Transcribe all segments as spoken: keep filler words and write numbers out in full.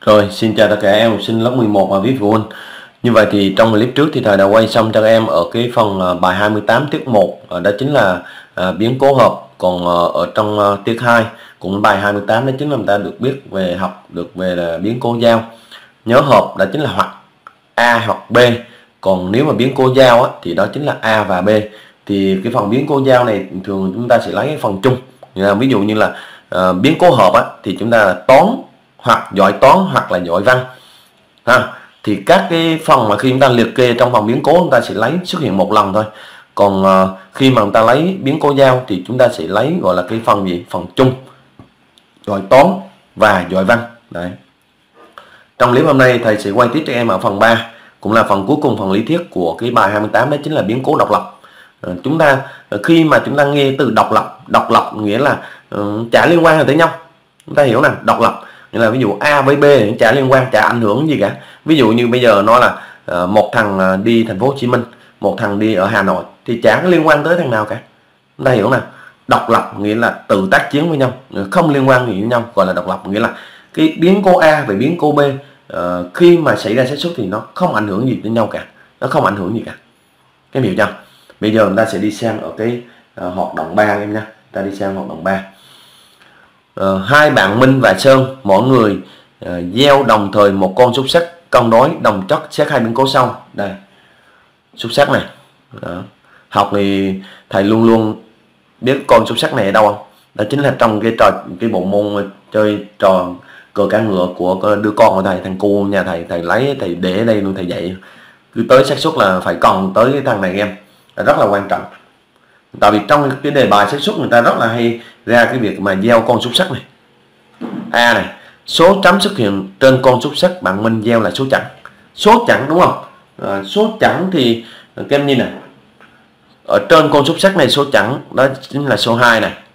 Rồi, xin chào tất cả em học sinh lớp mười một và quý phụ huynh. Như vậy thì trong clip trước thì thầy đã quay xong cho các em ở cái phần à, bài hai mươi tám tiết một, đó chính là à, biến cố hợp. Còn à, ở trong à, tiết hai cũng bài hai mươi tám, đó chính là chúng ta được biết về học được về là biến cố giao. Nhớ hợp đó chính là hoặc A hoặc B. Còn nếu mà biến cố giao á, thì đó chính là A và B. Thì cái phần biến cố giao này thường chúng ta sẽ lấy cái phần chung. Ví dụ như là à, biến cố hợp á, thì chúng ta là toán hoặc giỏi toán hoặc là giỏi văn ha. Thì các cái phần mà khi chúng ta liệt kê trong phần biến cố chúng ta sẽ lấy xuất hiện một lần thôi. Còn uh, khi mà chúng ta lấy biến cố giao thì chúng ta sẽ lấy gọi là cái phần gì, phần chung, giỏi toán và giỏi văn. Đấy. Trong clip hôm nay thầy sẽ quay tiếp cho em ở phần ba, cũng là phần cuối cùng, phần lý thuyết của cái bài hai mươi tám, đó chính là biến cố độc lập. Uh, chúng ta khi mà chúng ta nghe từ độc lập, độc lập nghĩa là uh, chả liên quan tới nhau. Chúng ta hiểu nè, độc lập nghĩa là ví dụ A với B chả liên quan, chả ảnh hưởng gì cả. Ví dụ như bây giờ nó là uh, một thằng đi thành phố Hồ Chí Minh, một thằng đi ở Hà Nội thì chả có liên quan tới thằng nào cả. Chúng ta hiểu nè, độc lập nghĩa là tự tác chiến với nhau, không liên quan gì với nhau, gọi là độc lập. Nghĩa là cái biến cố A về biến cố B uh, khi mà xảy ra xác suất thì nó không ảnh hưởng gì đến nhau cả, nó không ảnh hưởng gì cả. Cái hiểu chưa? Bây giờ chúng ta sẽ đi sang ở cái uh, hoạt động ba em nha. Ta đi sang hoạt động ba. Uh, hai bạn Minh và Sơn mỗi người uh, gieo đồng thời một con xúc xắc cân đối đồng chất xét hai biến cố sau. Đây, xúc xắc này. Đó. Học thì thầy luôn luôn biết con xúc xắc này ở đâu không? Đó chính là trong cái trò cái bộ môn chơi trò cờ cá ngựa của đứa con của thầy, thằng cu nhà thầy, thầy lấy thầy để ở đây luôn, thầy dạy cứ tới xác suất là phải còn tới cái thằng này em, là rất là quan trọng. Tại vì trong cái đề bài xác suất người ta rất là hay ra cái việc mà gieo con xúc xắc này. A này, số chấm xuất hiện trên con xúc xắc bạn Minh gieo là số chẵn. Số chẵn đúng không? À, số chẵn thì các em nhìn này, ở trên con xúc xắc này số chẵn đó chính là số hai này,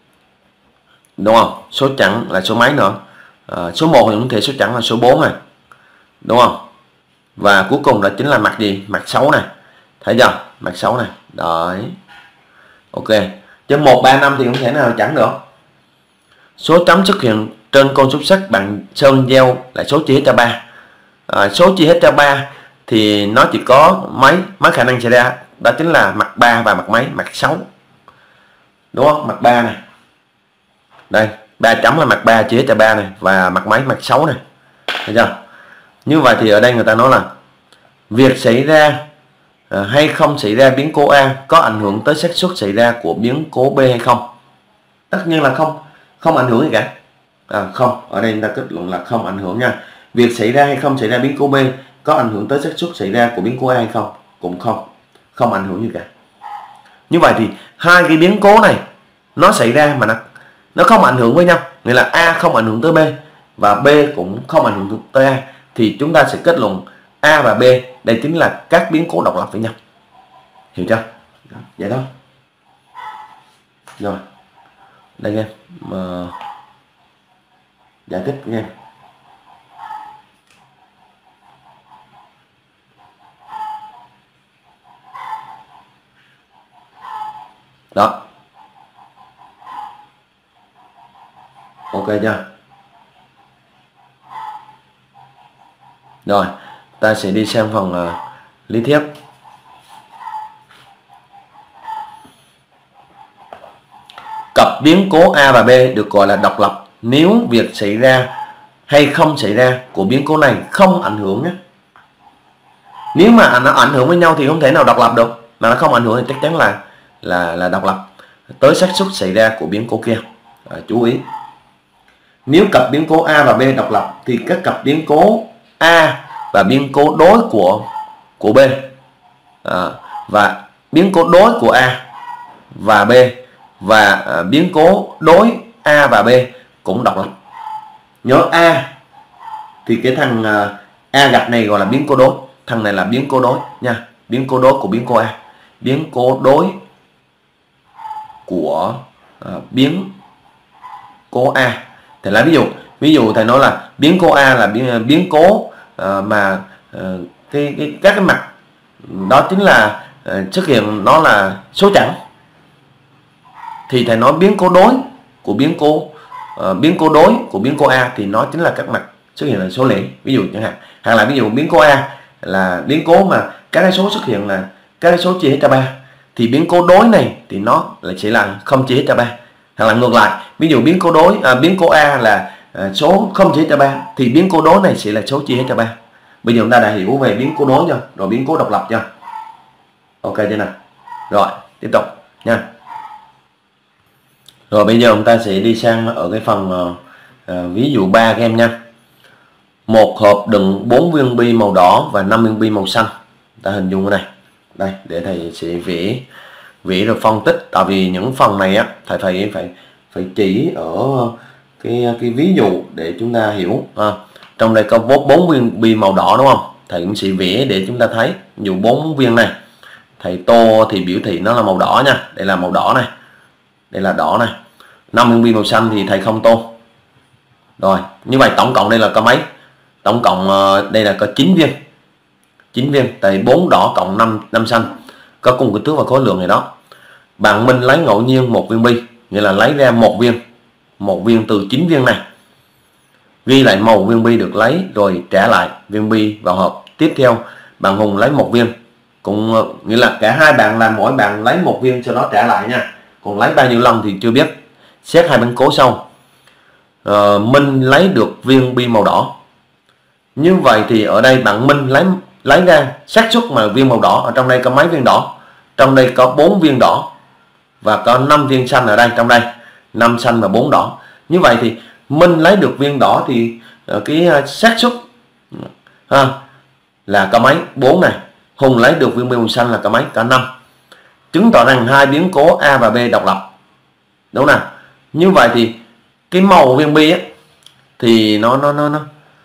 đúng không? Số chẵn là số mấy nữa? À, số một thì cũng thể số chẵn là số bốn này, đúng không? Và cuối cùng là chính là mặt gì? Mặt sáu này, thấy chưa? Mặt sáu này, đấy. Ok, chứ một, ba, năm thì không thể nào chẳng được. Số chấm xuất hiện trên con xúc xắc bạn Sơn gieo là số chia hết cho ba. À, số chia hết cho ba thì nó chỉ có mấy mấy khả năng xảy ra, đó chính là mặt ba và mặt mấy, mặt sáu. Đúng không? Mặt ba này. Đây, ba chấm là mặt ba chia hết cho ba này, và mặt mấy, mặt sáu này. Thấy chưa? Như vậy thì ở đây người ta nói là việc xảy ra À, hay không xảy ra biến cố A có ảnh hưởng tới xác suất xảy ra của biến cố B hay không? Tất nhiên là không, không ảnh hưởng gì cả. À, không, ở đây ta kết luận là không ảnh hưởng nha. Việc xảy ra hay không xảy ra biến cố B có ảnh hưởng tới xác suất xảy ra của biến cố A hay không? Cũng không, không ảnh hưởng gì cả. Như vậy thì hai cái biến cố này nó xảy ra mà nó nó không ảnh hưởng với nhau, nghĩa là A không ảnh hưởng tới B và B cũng không ảnh hưởng tới A, thì chúng ta sẽ kết luận A và B đây chính là các biến cố độc lập với nhau. Hiểu chưa? Vậy đó. Rồi. Đây em uh, giải thích nha. Đó. Ok chưa? Rồi, ta sẽ đi sang phần uh, lý thuyết. Cặp biến cố A và B được gọi là độc lập nếu việc xảy ra hay không xảy ra của biến cố này không ảnh hưởng nhé. Nếu mà nó ảnh hưởng với nhau thì không thể nào độc lập được, mà nó không ảnh hưởng thì chắc chắn là là là độc lập tới xác suất xảy ra của biến cố kia. À, chú ý. Nếu cặp biến cố A và B độc lập thì các cặp biến cố A và biến cố đối của của B à, và biến cố đối của A và B và à, biến cố đối A và B cũng độc lập. Nhớ A thì cái thằng à, A gạch này gọi là biến cố đối, thằng này là biến cố đối nha, biến cố đối của biến cố A, biến cố đối của à, biến cố A. Thì là ví dụ ví dụ thầy nói là biến cố A là biến, biến cố uh, mà uh, cái, cái các cái mặt đó chính là uh, xuất hiện nó là số chẵn, thì thầy nói biến cố đối của biến cố uh, biến cố đối của biến cố A thì nó chính là các mặt xuất hiện là số lẻ, ví dụ chẳng hạn. Hoặc là ví dụ biến cố A là biến cố mà các cái số xuất hiện là các cái số chia hết cho ba, thì biến cố đối này thì nó lại sẽ là không chia hết cho ba. Hoặc là ngược lại, ví dụ biến cố đối à, biến cố A là à, số không chia hết cho ba, thì biến cố đối này sẽ là số chia hết cho ba. Bây giờ chúng ta đã hiểu về biến cố đối chưa, rồi biến cố độc lập chưa? Ok chưa nào? Rồi tiếp tục nha. Rồi bây giờ chúng ta sẽ đi sang ở cái phần uh, uh, ví dụ ba các em nha. Một hộp đựng bốn viên bi màu đỏ và năm viên bi màu xanh. Ta hình dung cái này. Đây để thầy sẽ vẽ vẽ rồi phân tích, tại vì những phần này á thầy phải phải phải chỉ ở cái cái ví dụ để chúng ta hiểu. À, trong đây có bốn viên bi màu đỏ đúng không? Thầy cũng sẽ vẽ để chúng ta thấy. Ví dụ bốn viên này, thầy tô thì biểu thị nó là màu đỏ nha. Đây là màu đỏ này. Đây là đỏ này. năm viên bi màu xanh thì thầy không tô. Rồi, như vậy tổng cộng đây là có mấy? Tổng cộng đây là có chín viên. chín viên, tại bốn đỏ cộng năm năm xanh có cùng kích thước và khối lượng này đó. Bạn Minh lấy ngẫu nhiên một viên bi, nghĩa là lấy ra một viên, một viên từ chín viên này. Ghi lại màu viên bi được lấy rồi trả lại viên bi vào hộp. Tiếp theo, bạn Hùng lấy một viên, cũng nghĩa là cả hai bạn làm mỗi bạn lấy một viên sau đó trả lại nha. Còn lấy bao nhiêu lần thì chưa biết. Xét hai biến cố sau. À, Minh lấy được viên bi màu đỏ. Như vậy thì ở đây bạn Minh lấy lấy ra xác suất mà viên màu đỏ, ở trong đây có mấy viên đỏ? Trong đây có bốn viên đỏ và có năm viên xanh ở đây, trong đây năm xanh và bốn đỏ. Như vậy thì Minh lấy được viên đỏ thì cái xác suất ha, là có mấy? bốn này. Hùng lấy được viên bi màu xanh là có mấy? Cả năm. Chứng tỏ rằng hai biến cố A và B độc lập. Đúng nào? Như vậy thì cái màu viên bi á thì nó nó nó nó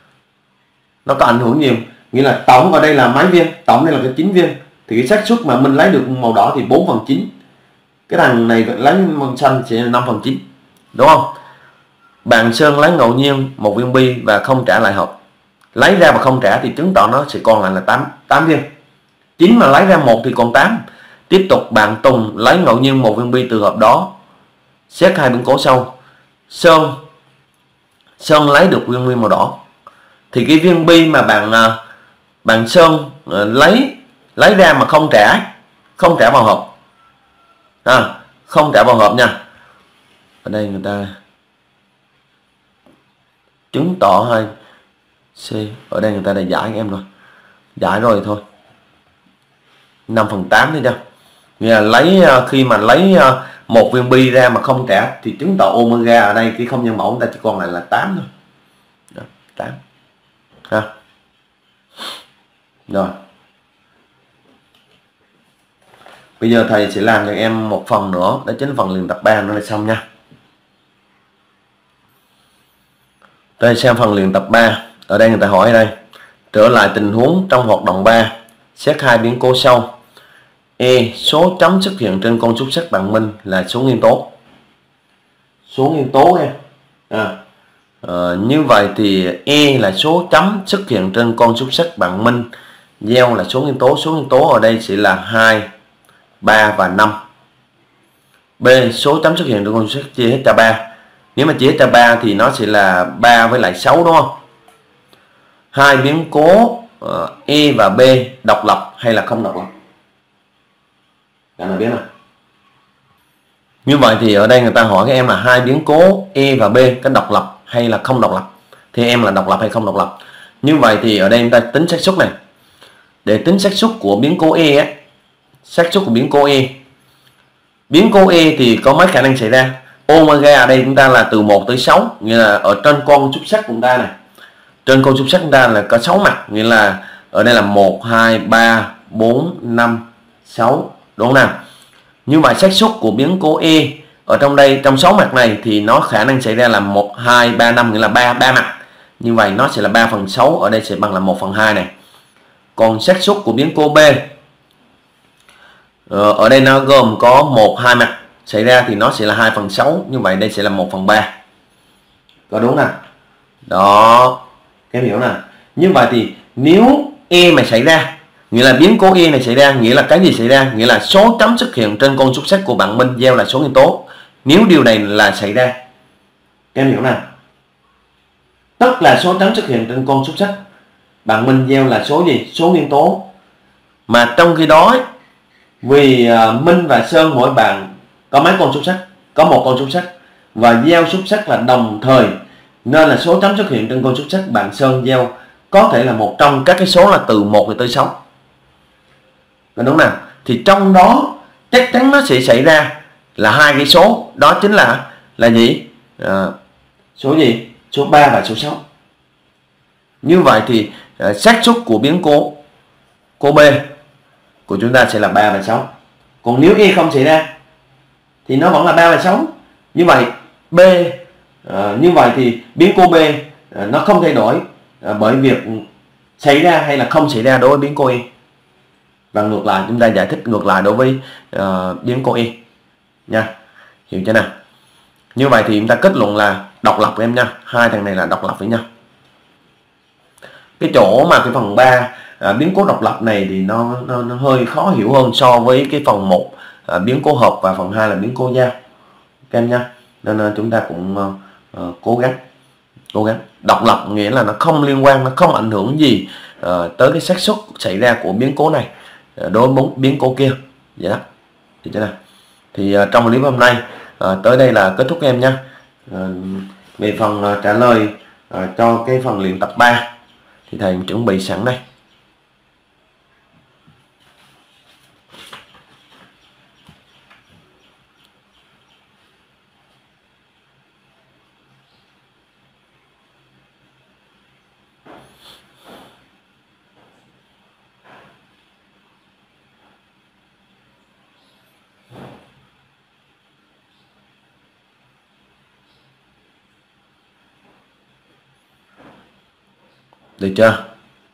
nó có ảnh hưởng nhiều. Nghĩa là tổng ở đây là mấy viên? Tổng đây là cái chín viên. Thì cái xác suất mà mình lấy được màu đỏ thì bốn phần chín. Cái thằng này lấy màu xanh sẽ là năm phần chín. Đúng không? Bạn Sơn lấy ngẫu nhiên một viên bi và không trả lại hộp. Lấy ra và không trả thì chứng tỏ nó sẽ còn lại là tám, tám viên. chín mà lấy ra một thì còn tám. Tiếp tục bạn Tùng lấy ngẫu nhiên một viên bi từ hộp đó. Xét hai biến cố sau. Sơn Sơn lấy được viên bi màu đỏ. Thì cái viên bi mà bạn bạn Sơn lấy lấy ra mà không trả, không trả vào hộp. À, không trả vào hộp nha. Ở đây người ta chứng tỏ hai C, ở đây người ta đã giải em rồi. Giải rồi thôi. năm phần tám thôi chưa? Nghĩa là lấy khi mà lấy một viên bi ra mà không trả thì chứng tỏ omega ở đây cái không nhân mẫu chúng ta chỉ còn lại là tám thôi. Đó, tám. Ha. Rồi. Bây giờ thầy sẽ làm cho em một phần nữa, đó chính phần luyện tập ba nó là xong nha. Đây xem phần luyện tập ba. Ở đây người ta hỏi ở đây. Trở lại tình huống trong hoạt động ba. Xét hai biến cố sau. E. Số chấm xuất hiện trên con xúc xắc bạn Minh là số nguyên tố. Số nguyên tố em. À. À, như vậy thì E là số chấm xuất hiện trên con xúc xắc bạn Minh. Gieo là số nguyên tố. Số nguyên tố ở đây sẽ là hai, ba và năm. B. Số chấm xuất hiện trên con xúc xắc chia hết cho ba. Nếu mà chia hết cho ba thì nó sẽ là ba với lại sáu đúng không? Hai biến cố uh, E và B độc lập hay là không độc lập? Các bạn biết nào? Như vậy thì ở đây người ta hỏi các em là hai biến cố E và B có độc lập hay là không độc lập? Thì em là độc lập hay không độc lập? Như vậy thì ở đây chúng ta tính xác suất này. Để tính xác suất của biến cố E á, xác suất của biến cố E. Biến cố E thì có mấy khả năng xảy ra? Omega ở đây chúng ta là từ một tới sáu, nghĩa là ở trên con xúc xắc của chúng ta này. Trên con xúc xắc chúng ta là có sáu mặt, nghĩa là ở đây là một, hai, ba, bốn, năm, sáu, đúng không nào? Như vậy xác suất của biến cố E ở trong đây trong sáu mặt này thì nó khả năng xảy ra là một, hai, ba, năm, nghĩa là ba ba mặt. Như vậy nó sẽ là ba phần sáu, ở đây sẽ bằng là một phần hai này. Còn xác suất của biến cố B ở đây nó gồm có một, hai mặt xảy ra thì nó sẽ là hai phần sáu, như vậy đây sẽ là một phần ba. Có đúng nào? Đó, các em hiểu nào? Như vậy thì nếu E mà xảy ra, nghĩa là biến cố E này xảy ra, nghĩa là cái gì xảy ra? Nghĩa là số chấm xuất hiện trên con xúc xắc của bạn Minh gieo là số nguyên tố. Nếu điều này là xảy ra, các em hiểu nào? Tức là số chấm xuất hiện trên con xúc xích. Bạn Minh gieo là số gì? Số nguyên tố. Mà trong khi đó vì Minh và Sơn mỗi bạn có mấy con xúc xích? Có một con xúc xích. Và gieo xúc xích là đồng thời, nên là số chấm xuất hiện trên con xúc xích bạn Sơn gieo có thể là một trong các cái số là từ một tới sáu. Đúng nào? Thì trong đó chắc chắn nó sẽ xảy ra là hai cái số, đó chính là là gì? À, số gì? Số ba và số sáu. Như vậy thì uh, xác suất của biến cố cô B của chúng ta sẽ là ba và sáu. Còn nếu Y không xảy ra thì nó vẫn là ba và sáu. Như vậy B uh, như vậy thì biến cố B uh, nó không thay đổi uh, bởi việc xảy ra hay là không xảy ra đối với biến cố Y. Và ngược lại, chúng ta giải thích ngược lại đối với uh, biến cố Y nha. Hiểu chưa nào? Như vậy thì chúng ta kết luận là độc lập em nha. Hai thằng này là độc lập với nhau. Cái chỗ mà cái phần ba à, biến cố độc lập này thì nó, nó, nó hơi khó hiểu hơn so với cái phần một à, biến cố hợp và phần hai là biến cố giao các em nha. Nên uh, chúng ta cũng uh, uh, cố gắng cố gắng độc lập nghĩa là nó không liên quan, nó không ảnh hưởng gì uh, tới cái xác suất xảy ra của biến cố này uh, đối với biến cố kia vậy đó. Thì thế nào? Thì uh, trong clip hôm nay uh, tới đây là kết thúc em nha. Uh, về phần uh, trả lời uh, cho cái phần luyện tập ba thì thầy chuẩn bị sẵn đây. Được chưa?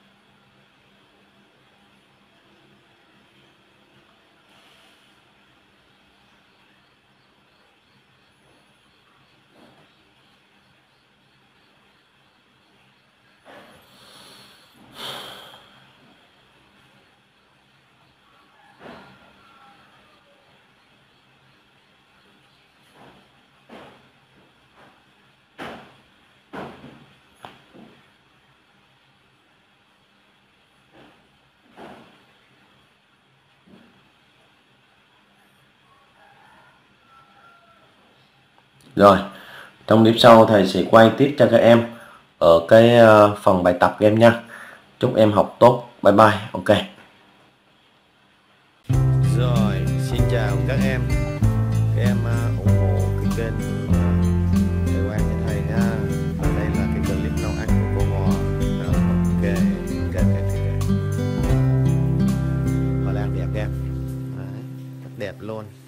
Rồi, trong clip sau thầy sẽ quay tiếp cho các em ở cái phần bài tập em nha. Chúc em học tốt. Bye bye. Ok. Rồi, xin chào các em. Các em ủng hộ cái kênh Thầy Quang nhà thầy nha. Và đây là cái clip nấu ăn của cô Ngò. Ok, ok, ok, ok. Họ làm đẹp em. Đấy, rất đẹp luôn.